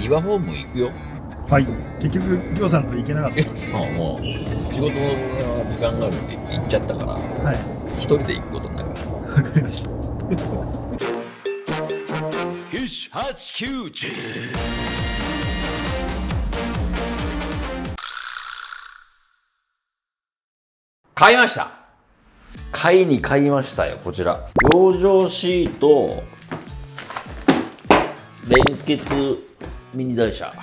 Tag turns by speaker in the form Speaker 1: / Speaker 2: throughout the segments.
Speaker 1: 岩ホーム行くよ。
Speaker 2: はい、結局りょうさんと行けなかった。
Speaker 1: そう、もう仕事の時間があるって言って行っちゃったから、
Speaker 2: はい、
Speaker 1: 一人で行くことになる。
Speaker 2: わかりました。
Speaker 1: 78910。買いました。買いましたよ。こちら養生シート連結ミニ台車。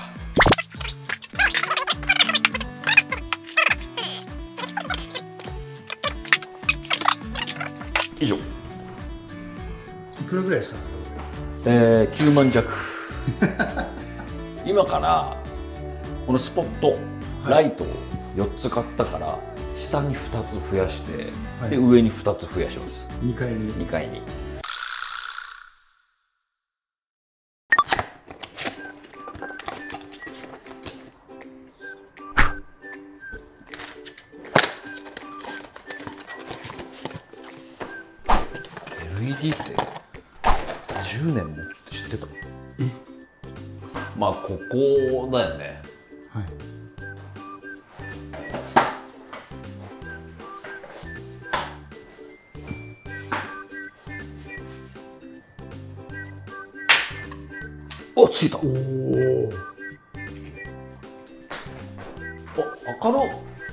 Speaker 1: 以上。
Speaker 2: いくらぐらいしたんですか？
Speaker 1: 9万弱。今からこのスポット、ライトを4つ買ったから、下に2つ増やして、
Speaker 2: はい、
Speaker 1: で上に2つ増やします。
Speaker 2: 2階に。
Speaker 1: 2階に。LED って10年も知ってた？まあここだよね。
Speaker 2: はい。
Speaker 1: お、ついた。おお。明るっ。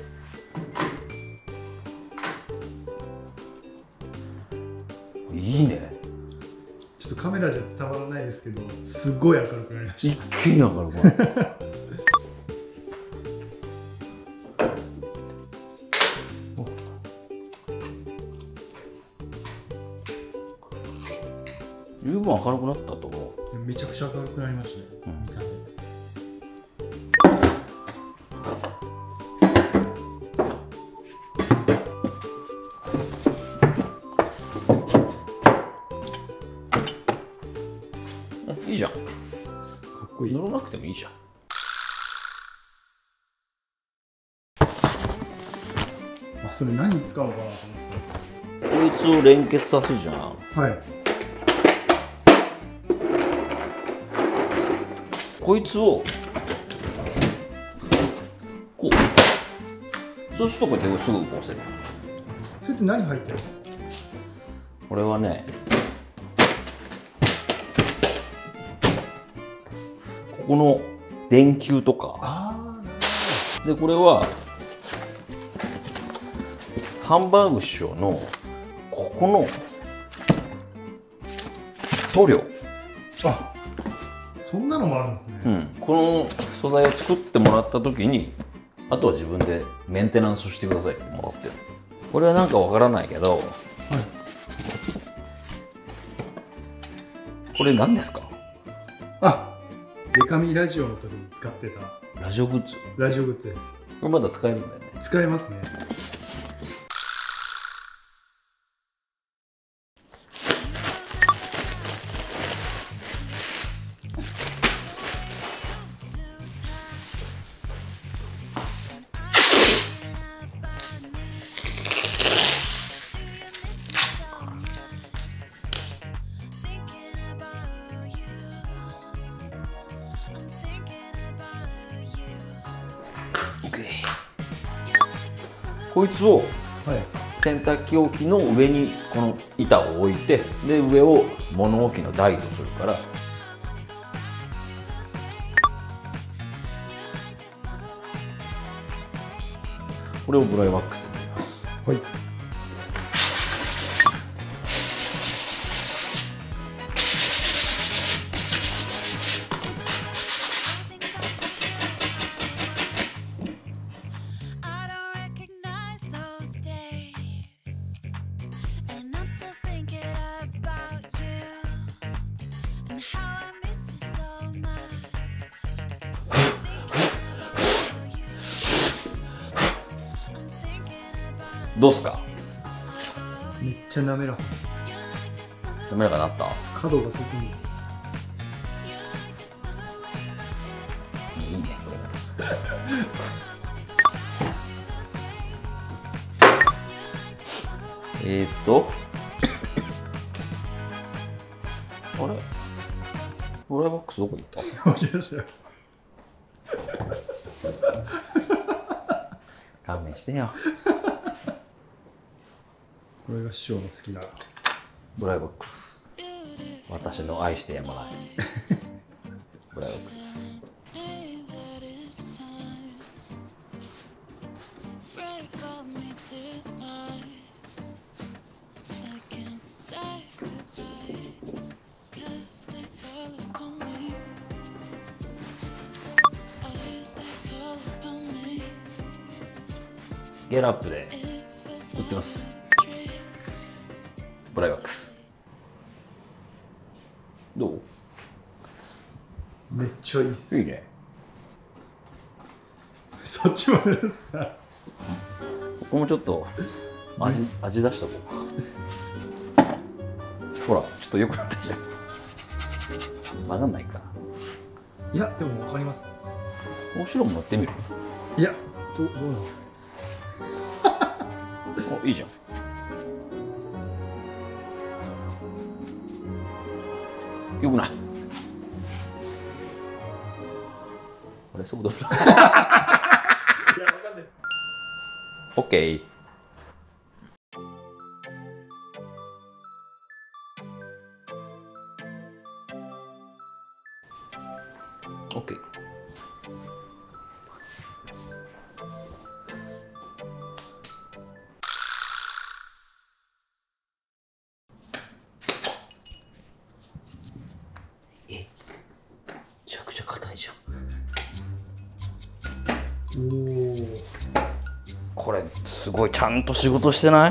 Speaker 1: いいね。
Speaker 2: ちょっとカメラじゃ伝わらないですけど、すごい明るくなりました。
Speaker 1: 一気に明るくなる。十分明るくなったと思う。
Speaker 2: めちゃくちゃ明るくなりましたね。見た目。
Speaker 1: いいじゃん。かっ
Speaker 2: こいい。
Speaker 1: 乗らなくてもいいじゃん。
Speaker 2: あ、それ何に使うのかなと思ってたんです
Speaker 1: こいつを連結さすじゃん。
Speaker 2: はい。
Speaker 1: こいつをこう、そうするとこうやってすぐ動かせる。
Speaker 2: それって何入ってるの？
Speaker 1: これはね、ここの電球とか。
Speaker 2: ああ、なるほ
Speaker 1: でこれはハンバーグ師匠のここの塗料。
Speaker 2: あ、そんなのもあるんですね。
Speaker 1: うん、この素材を作ってもらった時に、あとは自分でメンテナンスしてくださいってもらってる。これはなんかわからないけど、はい、これ何ですか？
Speaker 2: あ、デカミラジオの時に使ってた
Speaker 1: ラジオグッズ。
Speaker 2: ラジオグッズです。
Speaker 1: これまだ使えるんだよね。
Speaker 2: 使えますね。
Speaker 1: こいつを
Speaker 2: はい、
Speaker 1: 洗濯機置きの上にこの板を置いて、で上を物置の台とするから、これをブライワックスになります。
Speaker 2: はい。
Speaker 1: どうすか？
Speaker 2: めっちゃ滑らか。
Speaker 1: 滑らかになった？
Speaker 2: 角が特に。
Speaker 1: いいねこれ。あれ？ブライワックスどこ行った？
Speaker 2: わかりましたよ。
Speaker 1: 勘弁してよ。
Speaker 2: これが師匠の好きな
Speaker 1: ブライボックス。私の愛してやまないブライボックスです。ゲラップで売ってます。ブライボックス。どう？
Speaker 2: めっちゃいいっす。
Speaker 1: いいね。
Speaker 2: そっちもですか。
Speaker 1: ここもちょっと味出しとこうか。ほら、ちょっと良くなったじゃん。わかんないか。
Speaker 2: いや、でもわかりますね。
Speaker 1: 面白いもん乗ってみる。
Speaker 2: いや、どうなんですか。
Speaker 1: お、いいじゃん。よくない。あれ、そうだろ。いや、わかんないです。オッケー。オッケー。めちゃくちゃ硬いじゃん。
Speaker 2: おお。
Speaker 1: これすごいちゃんと仕事してない？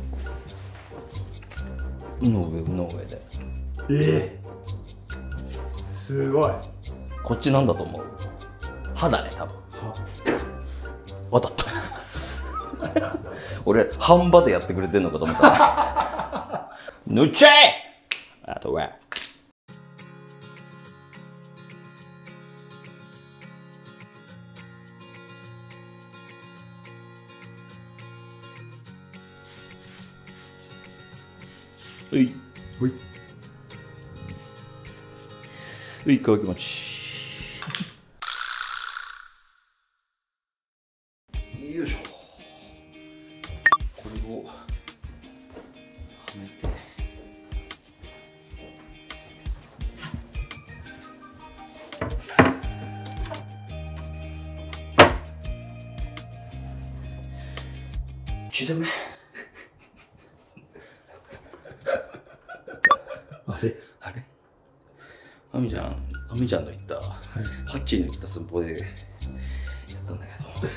Speaker 1: の上で。
Speaker 2: すごい。
Speaker 1: こっちなんだと思う？歯だね、多分。当たった。俺、半場でやってくれてんのかと思った。ぬっちゃえ！あとは。はい。
Speaker 2: ほい。
Speaker 1: はい、乾き待ち。よいしょ。これをはめて。小さめ。あれアミちゃんの言った、ハッチーの言った寸法でやったんだ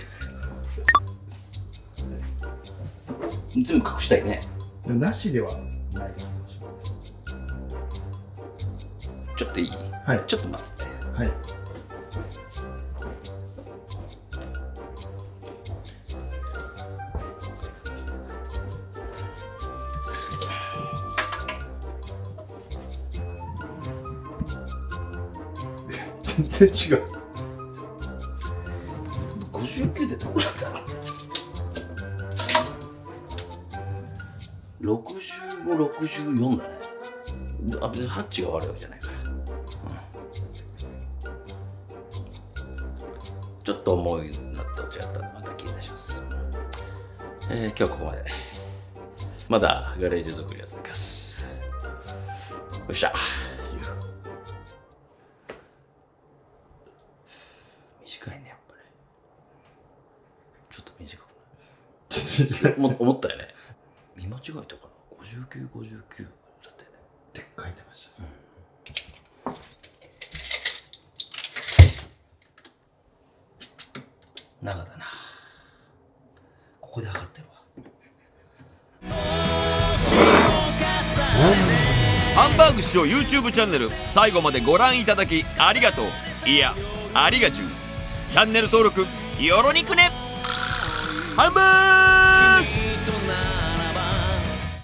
Speaker 1: けど全部隠したいね。
Speaker 2: なしではないかもしれない。
Speaker 1: ちょっといい？
Speaker 2: はい。
Speaker 1: ちょっと待つね。
Speaker 2: はい。全然違う。
Speaker 1: 59ってどこなんだろう。65、64だね。あ、別にハッチが悪いわけじゃないから、ちょっと重いなって落ちやったんでまた切り出します。今日はここまで。まだガレージ作りは続きます。よっしゃ。短いね、やっぱり。ちょっと短くない？思ったよね。見間違えたかな。59、59だったよね。
Speaker 2: って書いてました。
Speaker 1: 長だな。ここで測ってるわ。ハンバーグ師匠 YouTube チャンネル最後までご覧いただきありがとう。いや、ありがちゅう。チャンネル登録よろにくね。ハンバーグ